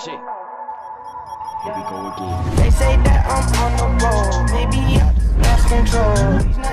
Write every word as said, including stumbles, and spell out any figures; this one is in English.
shit. Here we go again. They say that I'm on the road, maybe I just lost control.